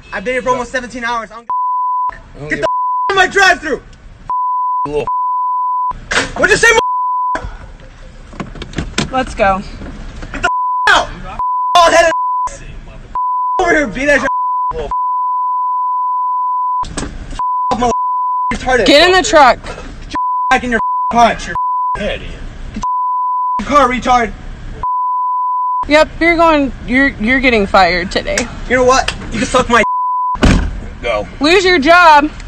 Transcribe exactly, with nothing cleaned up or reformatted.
I've been here for almost seventeen hours. I don't give a Get the in my drive-thru. What'd you say? Let's go. Get the out. Bald headed over here, beat that retarded. Get in the truck. Back in your car. Get your head in. Get your car, retard. Yep, you're going. You're you're getting fired today. You know what? You can suck my. Go. Lose your job.